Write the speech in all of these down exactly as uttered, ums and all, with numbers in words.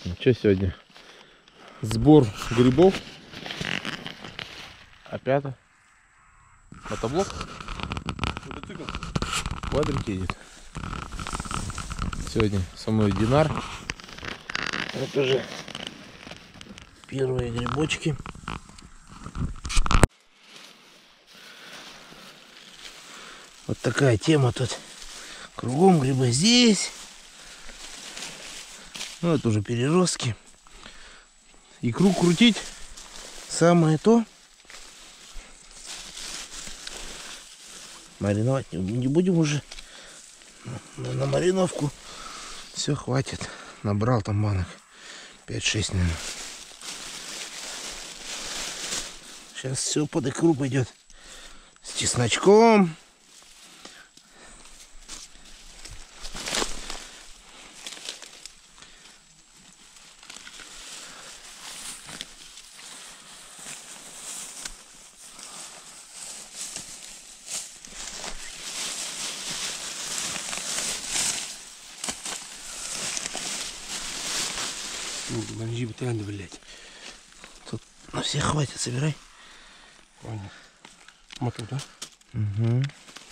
Ну, что сегодня? Сбор грибов. Опять мотоблок. Квадрик едет. Сегодня со мной Динар. Вот уже первые грибочки. Вот такая тема тут. Кругом грибы здесь. Ну, это уже переростки. Икру крутить самое то. Мариновать не будем уже. На, на мариновку все хватит. Набрал там банок пять-шесть, наверное. Сейчас все под икру пойдет. С чесночком. Манжи бутылянды, блядь. Тут на всех хватит, собирай. Понял. Мотор, да? Угу.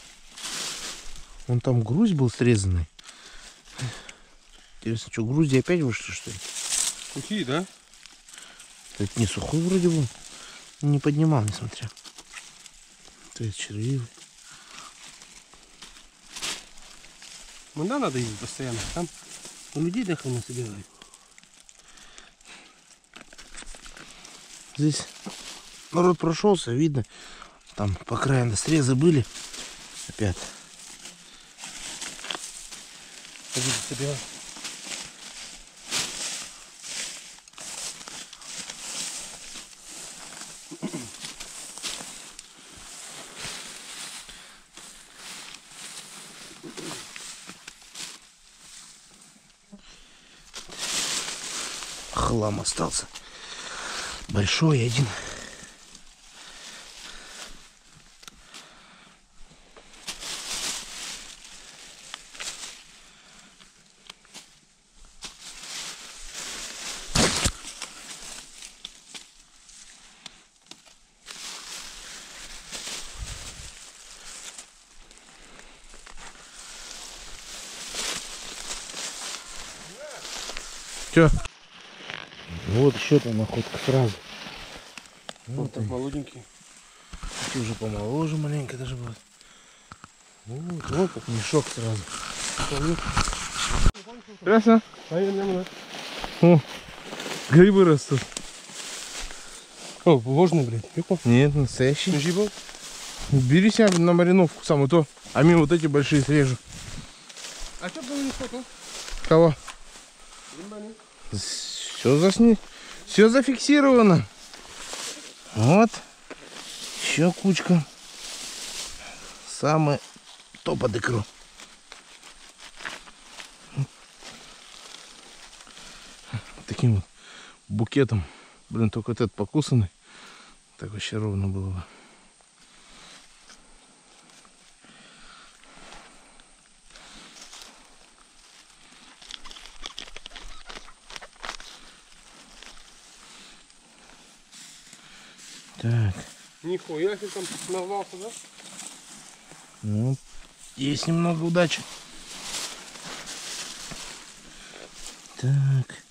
Вон там груздь был срезанный. Интересно, что, грузди опять вышли, что ли? Сухие, да? Это не сухой вроде бы. Не поднимал, несмотря. То есть червивый. Ну да, надо ездить постоянно. Там у людей дохрена собирают. Здесь народ прошелся, видно. Там по краям срезы были. Опять. Пойди, собирай. Хлам остался. Большой один. Че? Вот еще там находка сразу. Вот так молоденький. Эти уже помоложе маленько даже будут. Вот, вот как мешок сразу. Красиво. О, грибы растут. О, ложный, блядь. Нет, настоящий. Жибал? Бери себе на мариновку самое то. А мимо вот эти большие срежу. А что было не фото? Кого? Все засни... Все зафиксировано. Вот. Еще кучка. Самое то под икру. Таким вот букетом. Блин, только вот этот покусанный. Так вообще ровно было бы. Так. Нихуя себе там нарвался, да? Ну, есть немного удачи. Так.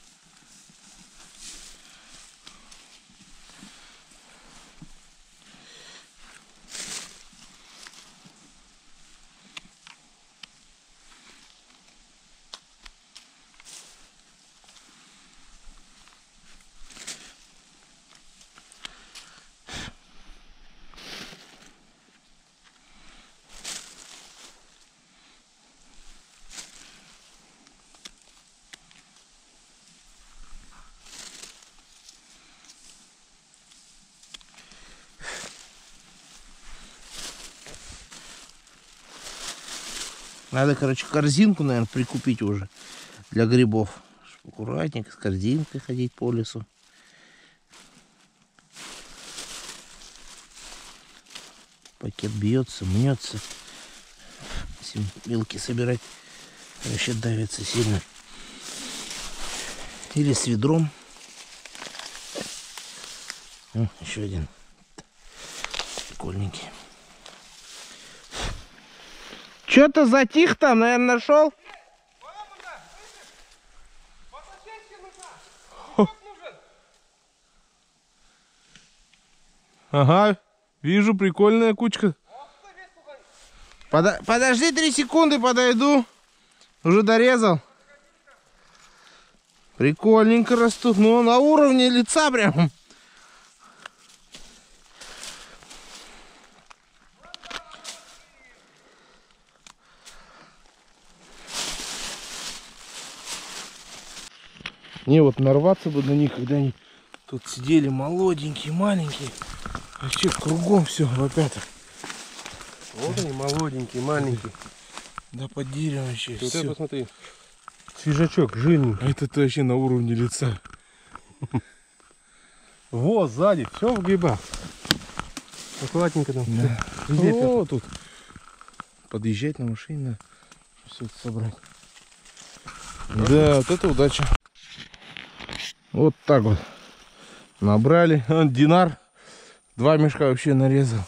Надо, короче, корзинку, наверное, прикупить уже для грибов. Чтобы аккуратненько с корзинкой ходить по лесу. Пакет бьется, мнется. Если мелкие собирать, вообще давится сильно. Или с ведром. О, еще один. Прикольненький. Че-то затих там, наверное, нашел? Ага, вижу, прикольная кучка. Подо... Подожди три секунды, подойду. Уже дорезал. Прикольненько растут. Ну, на уровне лица прям. Не, вот нарваться бы на них, когда они тут сидели молоденькие, маленькие. Вообще кругом все вопят. Вот они, молоденькие, маленькие. Да под деревом вообще. Вот всё. это посмотри. Свежачок, жирный. А это вообще на уровне лица. Вот, сзади, все в грибах. Аккуратненько там. Да. Везде О, тут подъезжать на машине, все это собрать. Да, вот это удача. Вот так вот набрали. Динар два мешка вообще нарезал.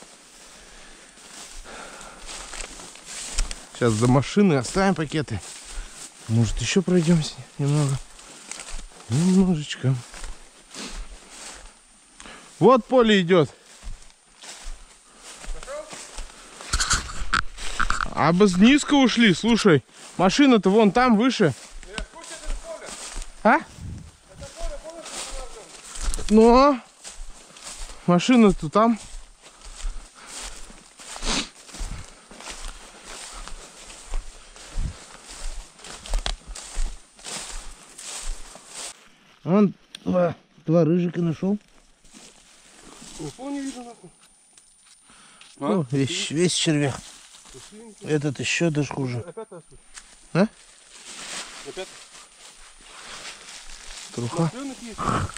Сейчас за машиной оставим пакеты. Может, еще пройдемся немного. Немножечко. Вот поле идет. А бы низко ушли, слушай. Машина-то вон там выше. А? Ну, машина-то там. Он два, два рыжика нашел. Не видно, нахуй. О, весь, весь червяк. Этот еще даже хуже. Опять растут. А? Опять? Труха. Масленок есть.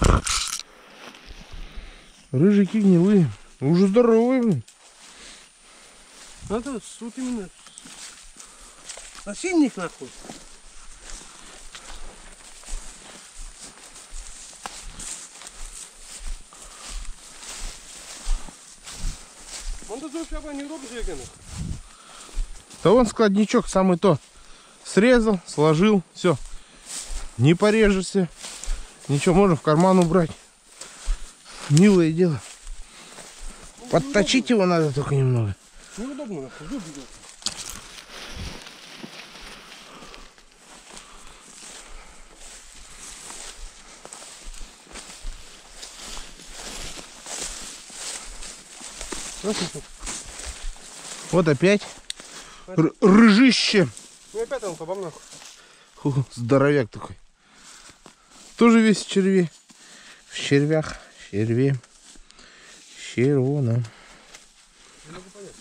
Рыжики гнилые. Уже здоровые, блин. Надо вот именно осенних нахуй. Он тут вообще не робит жегана. Да вон складничок самый то. Срезал, сложил, все. Не порежешься. Ничего, можно в карман убрать. Милое дело. Ну, Подточить его надо только немного. Неудобно, нахуй, зуб идет. Вот опять Р рыжище. Ну опять он по нахуй. Фу, здоровяк такой. Тоже весь в черве. В червях. В черве. Червона. Не могу понять.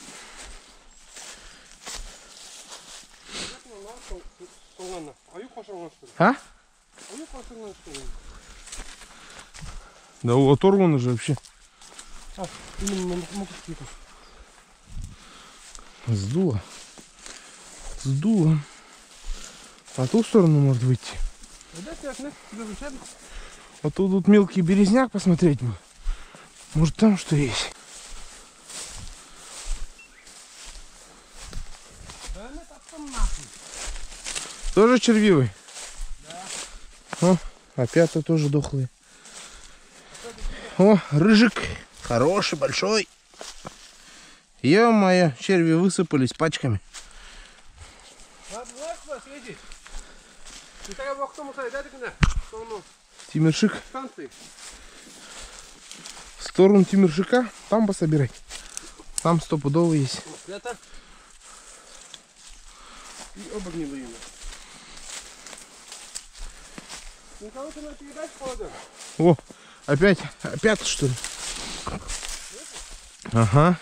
А? Да оторвано же вообще. А, именно могут какие-то. Сдуло. Сдуло. По ту сторону может выйти. Вот тут, тут мелкий березняк посмотреть бы. Может там что есть. Тоже червивый? Да. О, опята тоже дохлые. О, рыжик. Хороший, большой. Ё-моё, черви высыпались пачками. Тимиршик. В сторону Тимиршика. Там пособирай. Там стопудово есть. Это и оба гнилые. Никого-то на передачу положил. О, опять, опять что ли? Ага.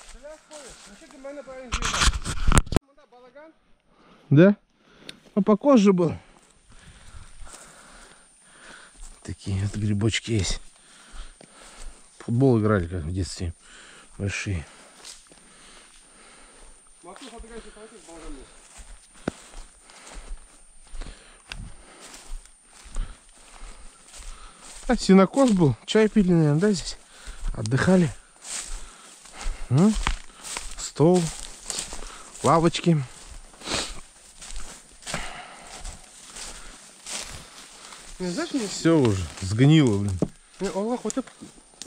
Да? А покозже был. Такие вот грибочки есть. В футбол играли, как в детстве. Большие. А, сенокос был. Чай пили, наверное, да, здесь? Отдыхали. М? Стол. Лавочки. Не знаешь, мне... Все уже сгнило, блин. Мне Аллах, вот это